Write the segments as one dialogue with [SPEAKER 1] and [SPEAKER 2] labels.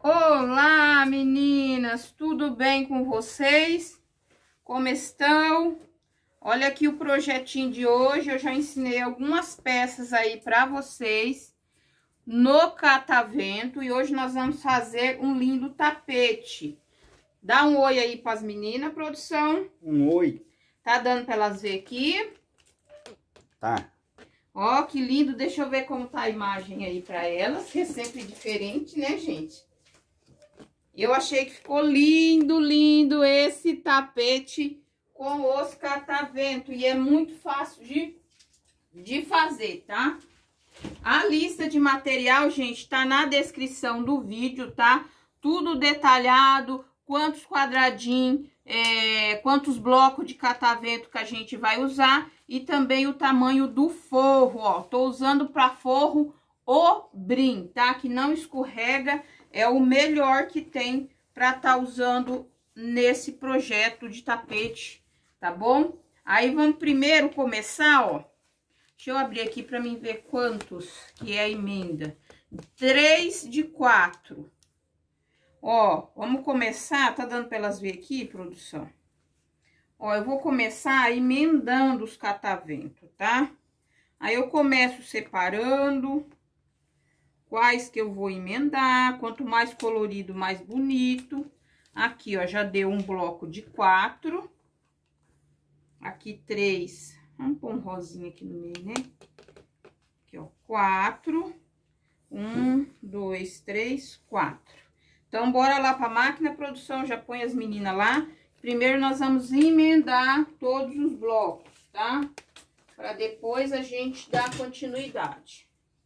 [SPEAKER 1] Olá, meninas, tudo bem com vocês? Como estão? Olha aqui o projetinho de hoje. Eu já ensinei algumas peças aí para vocês no catavento e hoje nós vamos fazer um lindo tapete. Dá um oi aí para as meninas, produção.
[SPEAKER 2] Um oi.
[SPEAKER 1] Tá dando para elas ver aqui?
[SPEAKER 2] Tá.
[SPEAKER 1] Ó, que lindo. Deixa eu ver como tá a imagem aí para elas, que é sempre diferente, né, gente? Eu achei que ficou lindo, lindo esse tapete com os catavento. E é muito fácil de fazer, tá? A lista de material, gente, tá na descrição do vídeo, tá? Tudo detalhado, quantos quadradinhos, quantos blocos de catavento que a gente vai usar. E também o tamanho do forro, ó. Tô usando para forro o brim, tá? Que não escorrega. É o melhor que tem para tá usando nesse projeto de tapete, tá bom? Aí vamos primeiro começar, ó. Deixa eu abrir aqui para mim ver quantos que é a emenda. 3 de 4. Ó, vamos começar, tá dando para elas ver aqui, produção? Ó, eu vou começar emendando os cataventos, tá? Aí eu começo separando quais que eu vou emendar. Quanto mais colorido, mais bonito. Aqui, ó, já deu um bloco de 4. Aqui 3. Vamos pôr um rosinha aqui no meio, né? Aqui, ó, 4. 1, 2, 3, 4. Então, bora lá pra máquina, produção. Já põe as meninas lá. Primeiro, nós vamos emendar todos os blocos, tá? Pra depois a gente dar continuidade.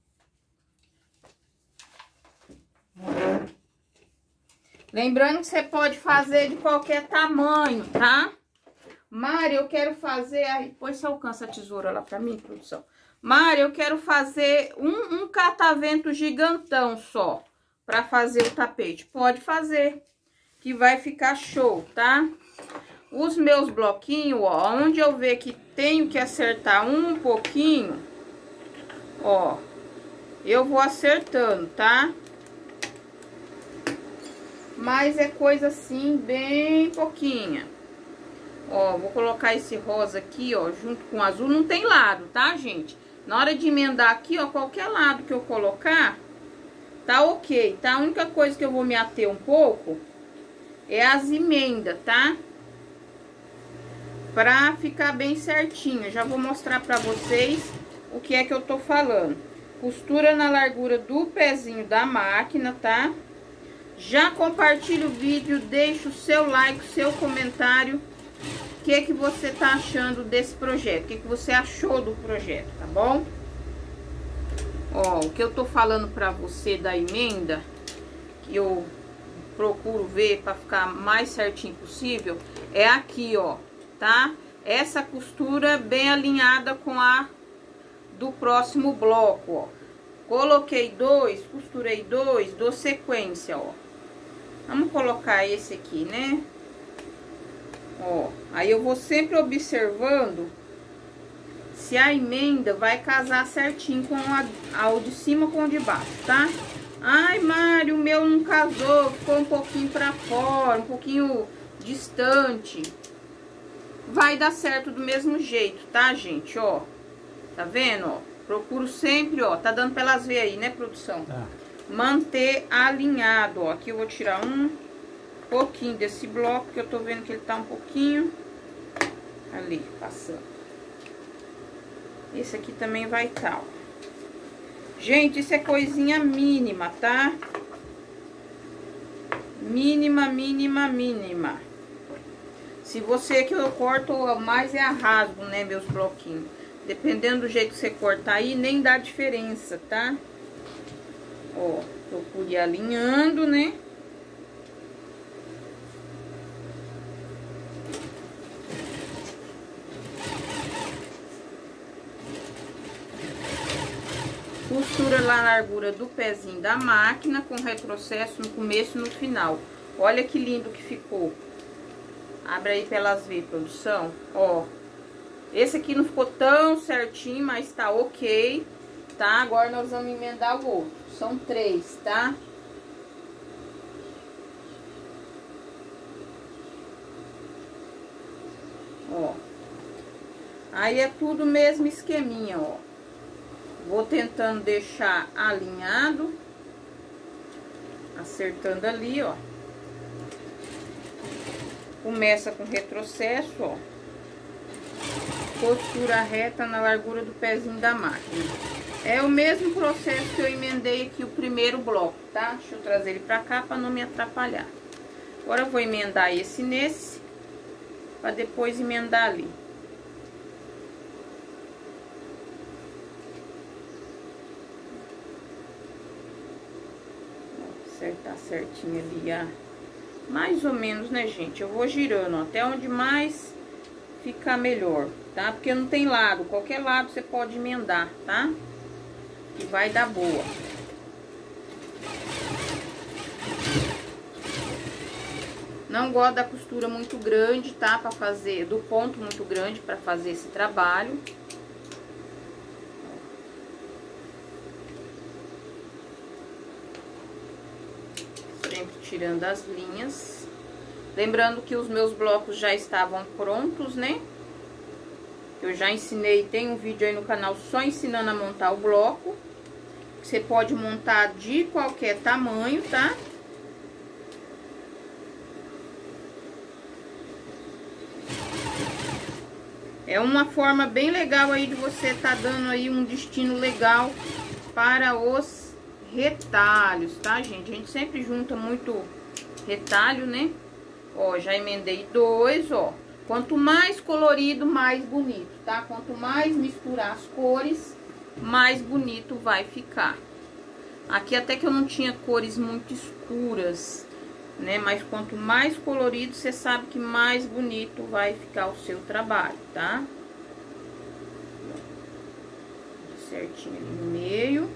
[SPEAKER 1] Lembrando que você pode fazer de qualquer tamanho, tá? Mari, eu quero fazer... Aí, depois você alcança a tesoura lá pra mim, produção. Mari, eu quero fazer um catavento gigantão só pra fazer o tapete. Pode fazer, que vai ficar show, tá? Os meus bloquinhos, ó, onde eu ver que tenho que acertar um pouquinho, ó, eu vou acertando, tá? Mas é coisa assim, bem pouquinha. Ó, vou colocar esse rosa aqui, ó, junto com o azul. Não tem lado, tá, gente? Na hora de emendar aqui, ó, qualquer lado que eu colocar, tá ok, tá? A única coisa que eu vou me ater um pouco é as emendas, tá? Pra ficar bem certinho. Já vou mostrar pra vocês o que é que eu tô falando. Costura na largura do pezinho da máquina, tá? Já compartilha o vídeo, deixa o seu like, o seu comentário. O que você tá achando desse projeto? O que você achou do projeto, tá bom? Ó, o que eu tô falando pra você da emenda, que eu procuro ver pra ficar mais certinho possível, é aqui, ó, tá? Essa costura bem alinhada com a do próximo bloco, ó. Coloquei 2, costurei 2, dou sequência, ó. Vamos colocar esse aqui, né? Ó, aí eu vou sempre observando se a emenda vai casar certinho com o de cima com o de baixo, tá? Ai, Mário, o meu não casou, ficou um pouquinho pra fora, um pouquinho distante. Vai dar certo do mesmo jeito, tá, gente? Ó, tá vendo, ó? Procuro sempre, ó, tá dando pra elas ver aí, né, produção? Tá. Manter alinhado, ó. Aqui eu vou tirar um pouquinho desse bloco, que eu tô vendo que ele tá um pouquinho ali, passando. Esse aqui também vai tá, ó. Gente, isso é coisinha mínima, tá? Mínima, mínima, mínima. Se você que eu corto mais é a rasgo, né, meus bloquinhos. Dependendo do jeito que você cortar aí, nem dá diferença, tá? Ó, procure alinhando, né? Costura lá na largura do pezinho da máquina, com retrocesso no começo e no final. Olha que lindo que ficou. Abre aí pra elas verem, produção. Ó, esse aqui não ficou tão certinho, mas tá ok, tá? Agora nós vamos emendar o outro. São 3, tá? Aí é tudo mesmo esqueminha, ó. Vou tentando deixar alinhado, acertando ali, ó. Começa com retrocesso, ó. Costura reta na largura do pezinho da máquina. É o mesmo processo que eu emendei aqui o primeiro bloco, tá? Deixa eu trazer ele pra cá pra não me atrapalhar. Agora eu vou emendar esse nesse, pra depois emendar ali. Acertar certinho ali, mais ou menos, né, gente? Eu vou girando, ó, até onde mais ficar melhor, tá? Porque não tem lado, qualquer lado você pode emendar, tá? Que vai dar boa. Não gosto da costura muito grande, tá? Pra fazer, do ponto muito grande pra fazer esse trabalho. Sempre tirando as linhas. Lembrando que os meus blocos já estavam prontos, né? Eu já ensinei, tem um vídeo aí no canal só ensinando a montar o bloco. Você pode montar de qualquer tamanho, tá? É uma forma bem legal aí de você tá dando aí um destino legal para os retalhos, tá, gente? A gente sempre junta muito retalho, né? Ó, já emendei dois, ó. Quanto mais colorido, mais bonito, tá? Quanto mais misturar as cores, mais bonito vai ficar. Aqui até que eu não tinha cores muito escuras, né? Mas quanto mais colorido, você sabe que mais bonito vai ficar o seu trabalho, tá? Certinho ali no meio.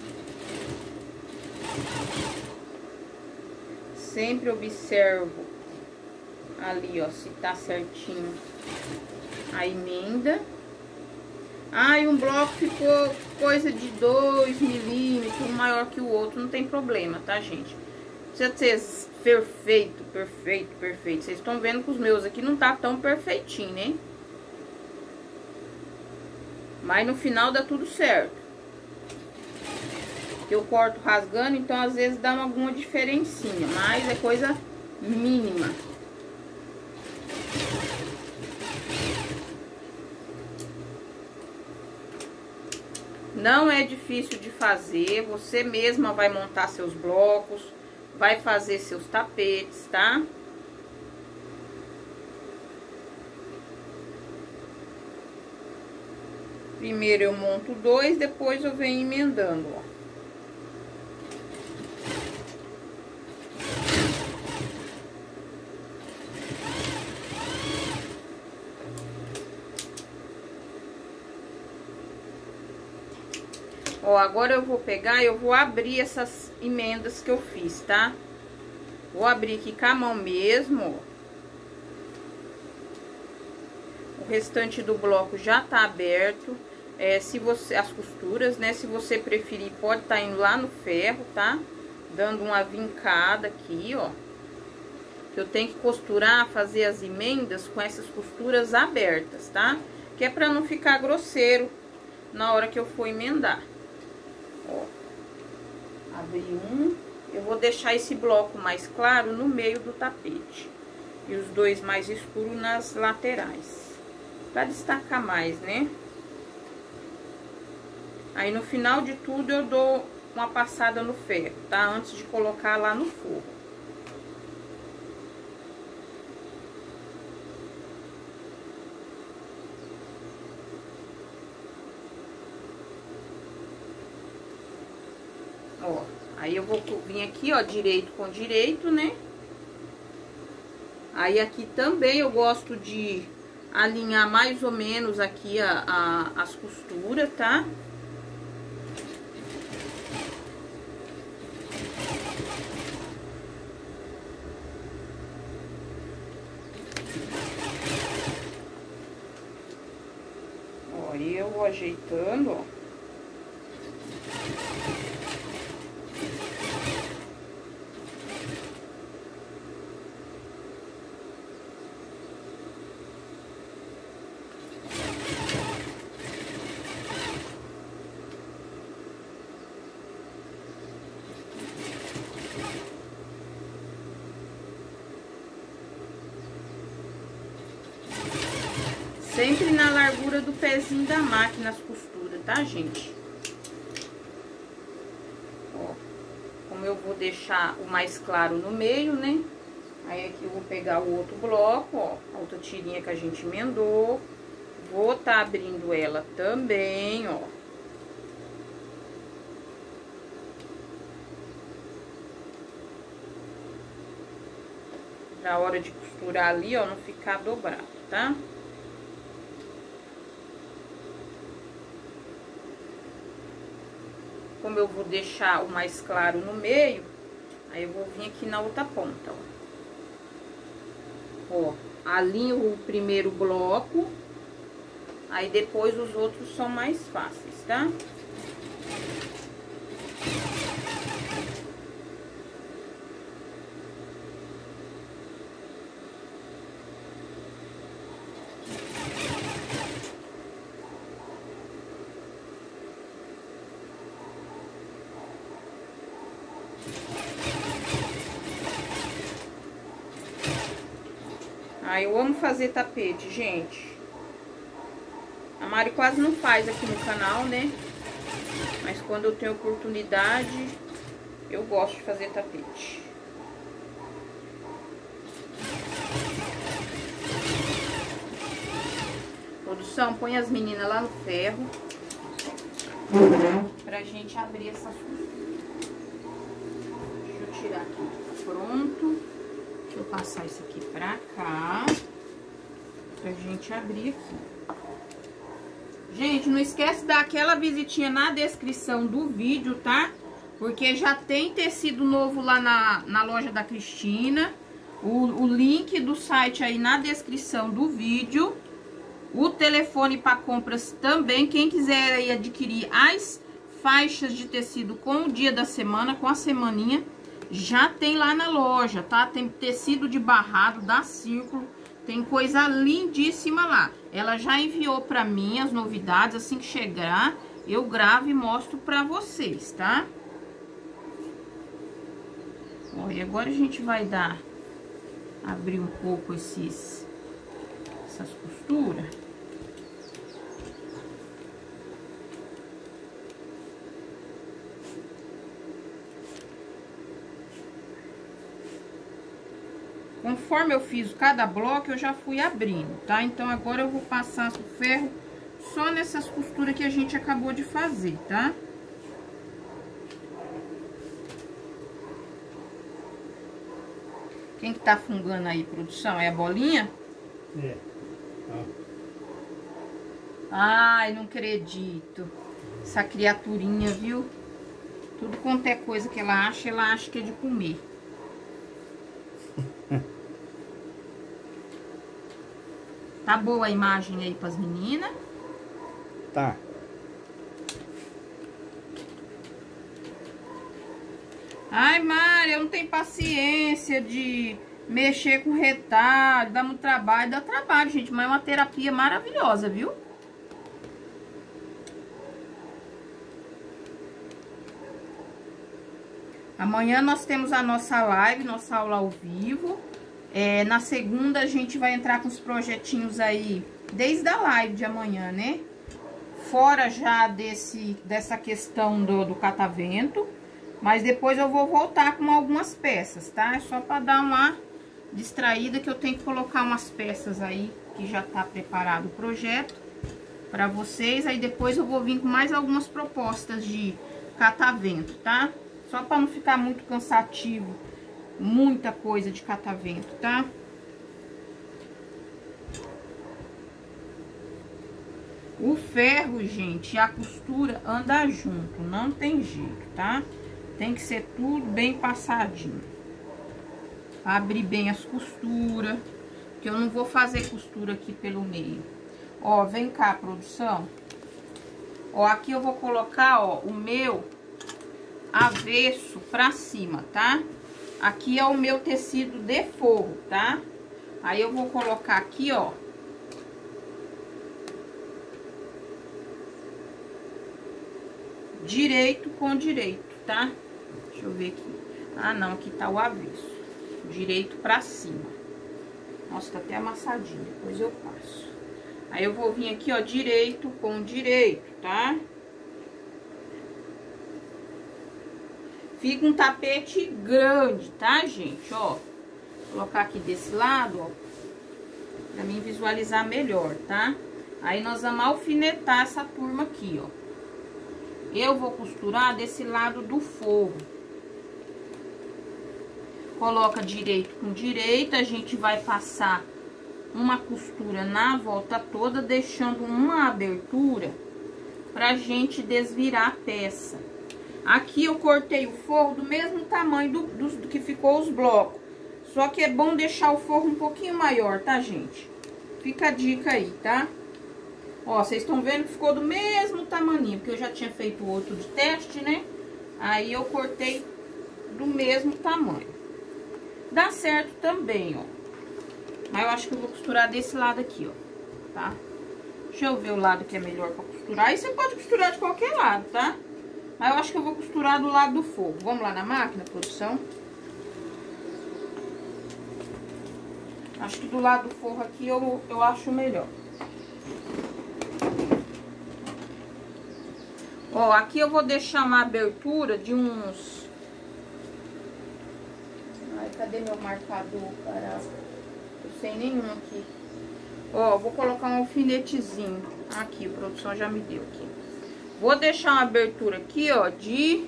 [SPEAKER 1] Sempre observo ali, ó, se tá certinho a emenda. Ah, e um bloco ficou coisa de 2 milímetros, um maior que o outro, não tem problema, tá, gente? Precisa ser perfeito, perfeito, perfeito. Vocês estão vendo que os meus aqui não tá tão perfeitinho, né? Mas no final dá tudo certo. Eu corto rasgando, então às vezes dá alguma diferencinha, mas é coisa mínima. Não é difícil de fazer, você mesma vai montar seus blocos, vai fazer seus tapetes, tá? Primeiro eu monto dois, depois eu venho emendando, ó. Ó, agora eu vou pegar, eu vou abrir essas emendas que eu fiz, tá? Vou abrir aqui com a mão mesmo, ó. O restante do bloco já tá aberto. Se você, as costuras, né? Se você preferir, pode tá indo lá no ferro, tá? Dando uma vincada aqui, ó. Eu tenho que costurar, fazer as emendas com essas costuras abertas, tá? Que é pra não ficar grosseiro na hora que eu for emendar. Ó, abri um. Eu vou deixar esse bloco mais claro no meio do tapete. E os dois mais escuros nas laterais. Pra destacar mais, né? Aí no final de tudo eu dou uma passada no ferro, tá? Antes de colocar lá no forro. Ó, aí eu vou vir aqui, ó, direito com direito, né? Aí aqui também eu gosto de alinhar mais ou menos aqui as costuras, tá? Ó, e eu vou ajeitando, ó. Sempre na largura do pezinho da máquina as costuras, tá, gente? Ó, como eu vou deixar o mais claro no meio, né? Aí aqui eu vou pegar o outro bloco, ó, a outra tirinha que a gente emendou. Vou tá abrindo ela também, ó. Na hora de costurar ali, ó, não ficar dobrado, tá? Como eu vou deixar o mais claro no meio, aí eu vou vir aqui na outra ponta, ó. Ó, alinho o primeiro bloco, aí depois os outros são mais fáceis, tá? Ah, eu amo fazer tapete, gente. A Mari quase não faz aqui no canal, né? Mas quando eu tenho oportunidade, eu gosto de fazer tapete. Produção, põe as meninas lá no ferro. Pra gente abrir essa costura. Deixa eu tirar aqui. Pronto. Deixa eu passar isso aqui pra cá. Pra gente abrir aqui. Gente, não esquece de dar aquela visitinha na descrição do vídeo, tá? Porque já tem tecido novo lá na loja da Cristina. O link do site aí na descrição do vídeo. O telefone para compras também. Quem quiser aí adquirir as faixas de tecido com o dia da semana, com a semaninha, já tem lá na loja, tá? Tem tecido de barrado da Círculo. Tem coisa lindíssima lá. Ela já enviou pra mim as novidades. Assim que chegar, eu gravo e mostro pra vocês, tá? Ó, e agora a gente vai abrir um pouco essas costuras. Conforme eu fiz cada bloco, eu já fui abrindo, tá? Então, agora eu vou passar o ferro só nessas costuras que a gente acabou de fazer, tá? Quem que tá fungando aí, produção? É a bolinha?
[SPEAKER 2] É.
[SPEAKER 1] Ai, não acredito. Essa criaturinha, viu? Tudo quanto é coisa que ela acha que é de comer. Tá boa a imagem aí pras meninas?
[SPEAKER 2] Tá.
[SPEAKER 1] Ai, Mari, eu não tenho paciência de mexer com retalho, dá muito trabalho. Dá trabalho, gente, mas é uma terapia maravilhosa, viu? Amanhã nós temos a nossa live, nossa aula ao vivo. Na segunda a gente vai entrar com os projetinhos aí, desde a live de amanhã, né? Fora já dessa questão do catavento. Mas depois eu vou voltar com algumas peças, tá? É só pra dar uma distraída, que eu tenho que colocar umas peças aí, que já tá preparado o projeto pra vocês. Aí depois eu vou vir com mais algumas propostas de catavento, tá? Só pra não ficar muito cansativo, muita coisa de catavento, tá? O ferro, gente, e a costura anda junto, não tem jeito, tá? Tem que ser tudo bem passadinho. Abrir bem as costuras, que eu não vou fazer costura aqui pelo meio. Ó, vem cá, produção. Ó, aqui eu vou colocar, ó, o meu avesso pra cima, tá? Aqui é o meu tecido de forro, tá? Aí eu vou colocar aqui, ó. Direito com direito, tá? Deixa eu ver aqui. Ah, não, aqui tá o avesso. Direito pra cima. Nossa, tá até amassadinho, depois eu passo. Aí eu vou vir aqui, ó, direito com direito, tá? Fica um tapete grande, tá, gente? Ó, vou colocar aqui desse lado, ó, pra mim visualizar melhor, tá? Aí nós vamos alfinetar essa turma aqui, ó. Eu vou costurar desse lado do forro. Coloca direito com direito, a gente vai passar uma costura na volta toda, deixando uma abertura pra gente desvirar a peça. Aqui eu cortei o forro do mesmo tamanho do que ficou os blocos. Só que é bom deixar o forro um pouquinho maior, tá, gente? Fica a dica aí, tá? Ó, vocês estão vendo que ficou do mesmo tamaninho, porque eu já tinha feito outro de teste, né? Aí eu cortei do mesmo tamanho. Dá certo também, ó. Mas eu acho que eu vou costurar desse lado aqui, ó, tá? Deixa eu ver o lado que é melhor pra costurar. Aí você pode costurar de qualquer lado, tá? Mas eu acho que eu vou costurar do lado do forro. Vamos lá na máquina, produção? Acho que do lado do forro aqui eu acho melhor. Ó, aqui eu vou deixar uma abertura de uns... Ai, cadê meu marcador, caraca? Não sei nenhum aqui. Ó, vou colocar um alfinetezinho. Aqui, a produção já me deu aqui. Vou deixar uma abertura aqui, ó, de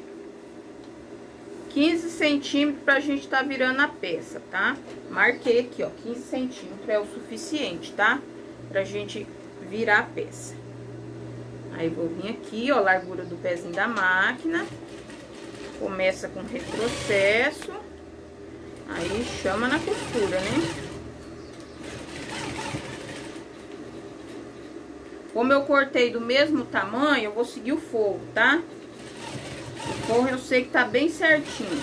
[SPEAKER 1] 15 centímetros pra gente tá virando a peça, tá? Marquei aqui, ó, 15 centímetros é o suficiente, tá? Pra gente virar a peça. Aí, vou vir aqui, ó, largura do pezinho da máquina. Começa com retrocesso. Aí, chama na costura, né? Como eu cortei do mesmo tamanho, eu vou seguir o forro, tá? O forro eu sei que tá bem certinho.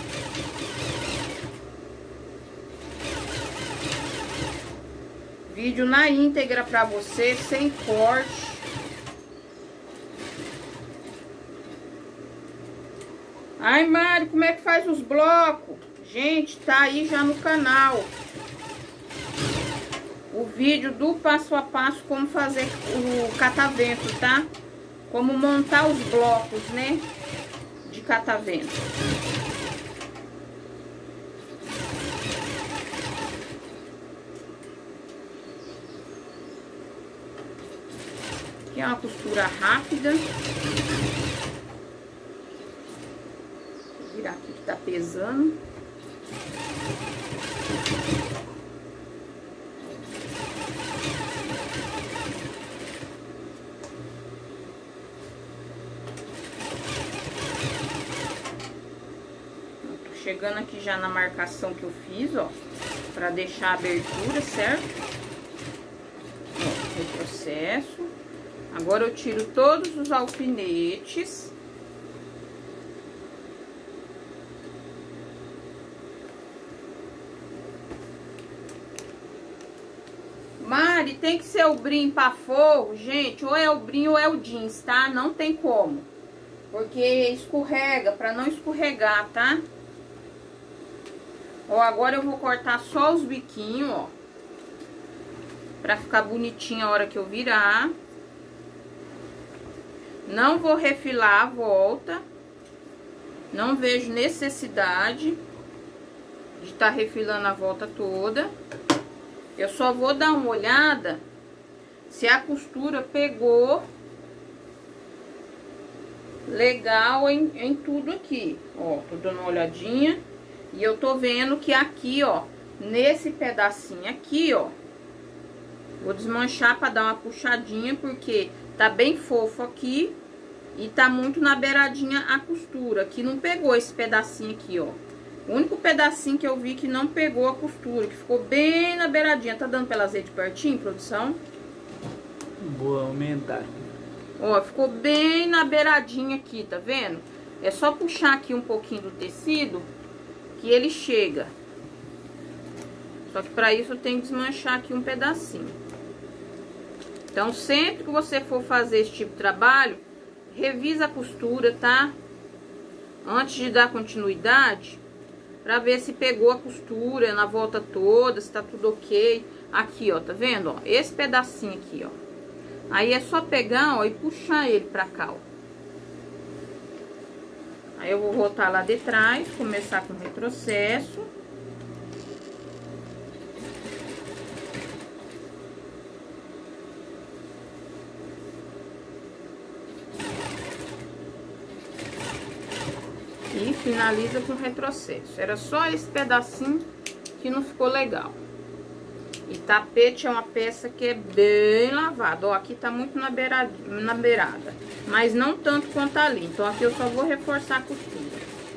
[SPEAKER 1] Vídeo na íntegra pra você, sem corte. Ai, Mari, como é que faz os blocos? Gente, tá aí já no canal o vídeo do passo a passo como fazer o catavento, tá? Como montar os blocos, né? De catavento. Aqui é uma costura rápida. Vou virar aqui que tá pesando. Chegando aqui já na marcação que eu fiz, ó, pra deixar a abertura, certo? Ó, retrocesso. Agora eu tiro todos os alfinetes. Mari, tem que ser o brim pra forro, gente, ou é o brim ou é o jeans, tá? Não tem como. Porque escorrega, pra não escorregar, tá? Ó, agora eu vou cortar só os biquinhos, ó. Pra ficar bonitinho a hora que eu virar. Não vou refilar a volta. Não vejo necessidade de estar refilando a volta toda. Eu só vou dar uma olhada se a costura pegou legal em tudo aqui. Ó, tô dando uma olhadinha. E eu tô vendo que aqui, ó, nesse pedacinho aqui, ó, vou desmanchar pra dar uma puxadinha, porque tá bem fofo aqui e tá muito na beiradinha a costura. Aqui não pegou esse pedacinho aqui, ó. O único pedacinho que eu vi que não pegou a costura, que ficou bem na beiradinha. Tá dando pra ela ver de pertinho, produção?
[SPEAKER 2] Vou aumentar.
[SPEAKER 1] Ó, ficou bem na beiradinha aqui, tá vendo? É só puxar aqui um pouquinho do tecido que ele chega. Só que pra isso eu tenho que desmanchar aqui um pedacinho. Então, sempre que você for fazer esse tipo de trabalho, revisa a costura, tá? Antes de dar continuidade, pra ver se pegou a costura na volta toda, se tá tudo ok. Aqui, ó, tá vendo? Ó, esse pedacinho aqui, ó. Aí é só pegar, ó, e puxar ele pra cá, ó. Aí eu vou voltar lá de trás, começar com o retrocesso. E finaliza com retrocesso. Era só esse pedacinho que não ficou legal. E tapete é uma peça que é bem lavada. Ó, aqui tá muito na beirada. Mas não tanto quanto ali. Então aqui eu só vou reforçar a costura.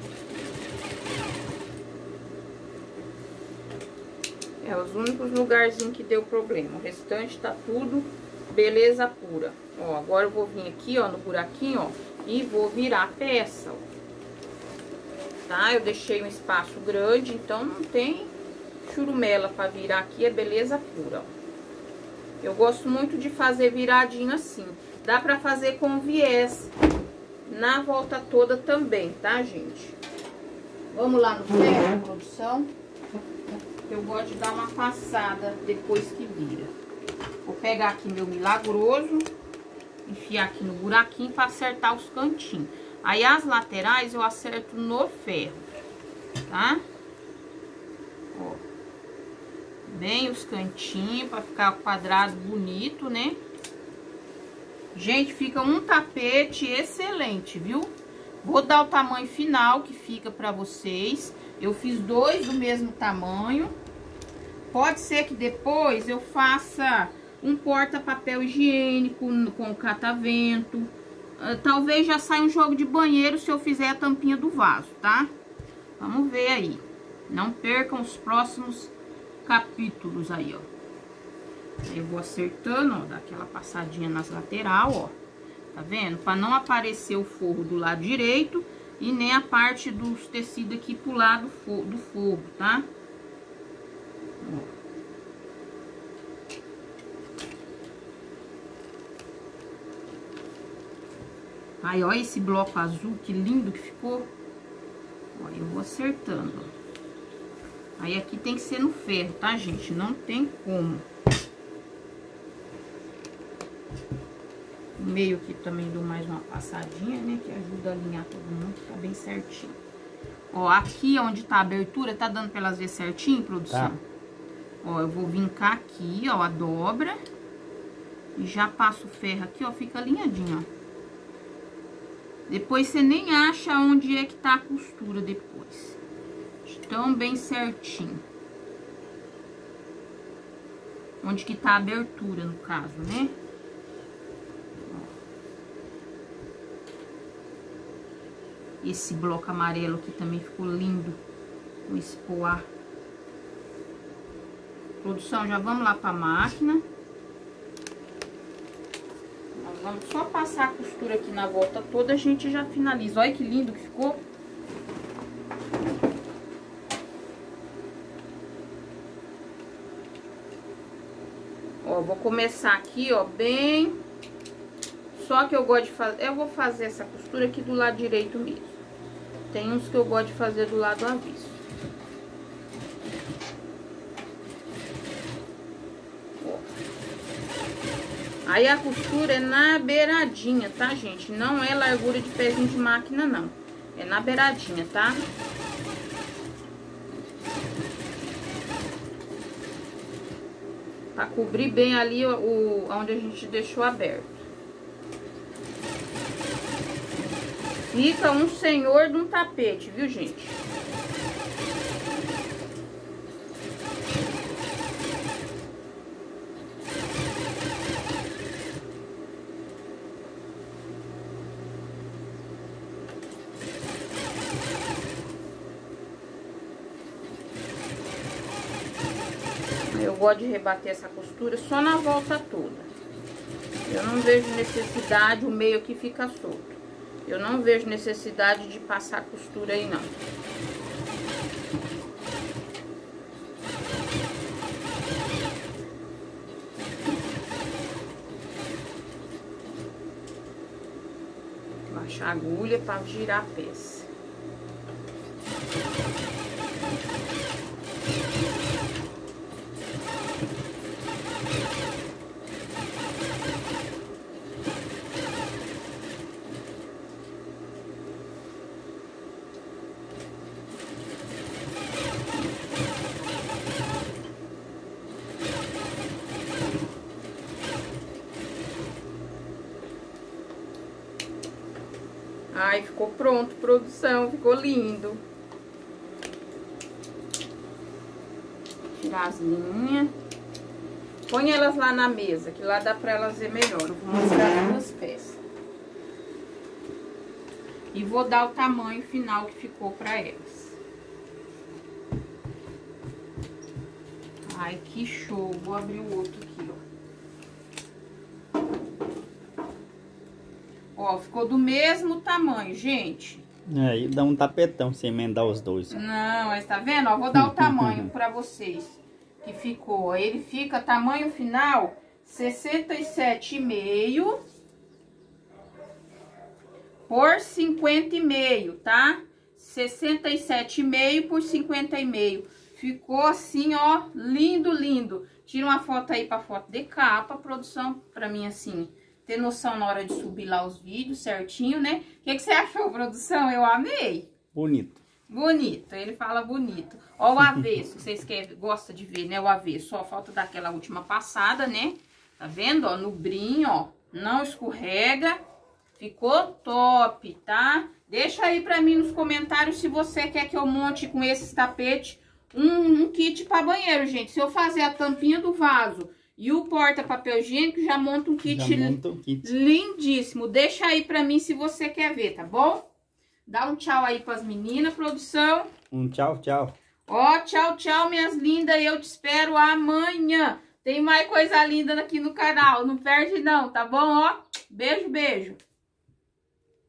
[SPEAKER 1] É os únicos lugarzinhos que deu problema. O restante tá tudo beleza pura. Ó, agora eu vou vir aqui, ó, no buraquinho, ó. E vou virar a peça, ó. Tá? Eu deixei um espaço grande, então não tem churumela pra virar aqui, é beleza pura, ó. Eu gosto muito de fazer viradinho assim. Dá pra fazer com viés na volta toda também, tá, gente? Vamos lá no ferro, produção. Eu gosto de dar uma passada depois que vira. Vou pegar aqui meu milagroso, enfiar aqui no buraquinho pra acertar os cantinhos. Aí as laterais eu acerto no ferro, tá? Ó. Bem os cantinhos pra ficar quadrado bonito, né? Gente, fica um tapete excelente, viu? Vou dar o tamanho final que fica pra vocês. Eu fiz 2 do mesmo tamanho. Pode ser que depois eu faça um porta-papel higiênico com catavento. Talvez já saia um jogo de banheiro se eu fizer a tampinha do vaso, tá? Vamos ver aí. Não percam os próximos capítulos aí, ó. Aí eu vou acertando, ó, dar aquela passadinha nas laterais, ó. Tá vendo? Pra não aparecer o forro do lado direito e nem a parte dos tecidos aqui pro lado do forro, tá? Ó. Aí, ó, esse bloco azul, que lindo que ficou. Ó, eu vou acertando, ó. Aí, aqui tem que ser no ferro, tá, gente? Não tem como. No meio aqui também dou mais uma passadinha, né? Que ajuda a alinhar todo mundo, fica bem certinho. Ó, aqui onde tá a abertura, tá dando pra elas ver certinho, produção? Tá. Ó, eu vou vincar aqui, ó, a dobra. E já passo o ferro aqui, ó, fica alinhadinho, ó. Depois você nem acha onde é que tá a costura depois. Tão bem certinho. Onde que tá a abertura, no caso, né? Ó. Esse bloco amarelo aqui também ficou lindo. Com esse poá. Produção, já vamos lá pra máquina. Vamos só passar a costura aqui na volta toda, a gente já finaliza. Olha que lindo que ficou. Ó, vou começar aqui, ó, bem... Só que eu gosto de fazer... Eu vou fazer essa costura aqui do lado direito mesmo. Tem uns que eu gosto de fazer do lado avesso. Aí a costura é na beiradinha, tá, gente? Não é largura de pezinho de máquina, não. É na beiradinha, tá? Pra cobrir bem ali onde a gente deixou aberto. Fica um senhor de um tapete, viu, gente? Eu gosto de rebater essa costura só na volta toda. Eu não vejo necessidade, o meio aqui fica solto. Eu não vejo necessidade de passar costura aí, não. Baixar a agulha para girar a peça. Ai, ficou pronto, produção, ficou lindo. Tirar as linhas. Põe elas lá na mesa, que lá dá pra elas ver melhor. Eu vou mostrar as duas peças. E vou dar o tamanho final que ficou pra elas. Ai, que show. Vou abrir o outro aqui, ó. Ó, ficou do mesmo tamanho, gente.
[SPEAKER 2] Aí dá um tapetão sem emendar os dois.
[SPEAKER 1] Não, mas tá vendo? Ó, vou dar o tamanho pra vocês que ficou. Ele fica tamanho final 67,5 por 50,5, tá? 67,5 por 50,5. Ficou assim, ó, lindo, lindo. Tira uma foto aí pra foto de capa, produção, pra mim assim, ter noção na hora de subir lá os vídeos certinho, né? O que você achou, produção? Eu amei.
[SPEAKER 2] Bonito.
[SPEAKER 1] Bonito, ele fala bonito. Ó o avesso, que vocês gostam de ver, né? O avesso, só falta daquela última passada, né? Tá vendo, ó, no brinho, ó, não escorrega. Ficou top, tá? Deixa aí pra mim nos comentários se você quer que eu monte com esses tapetes um kit pra banheiro, gente. Se eu fazer a tampinha do vaso e o porta-papel higiênico, já monta um kit, lindíssimo. Deixa aí pra mim se você quer ver, tá bom? Dá um tchau aí pras meninas, produção.
[SPEAKER 2] Um tchau, tchau.
[SPEAKER 1] Ó, tchau, tchau, minhas lindas. Eu te espero amanhã. Tem mais coisa linda aqui no canal. Não perde não, tá bom? Ó, beijo, beijo.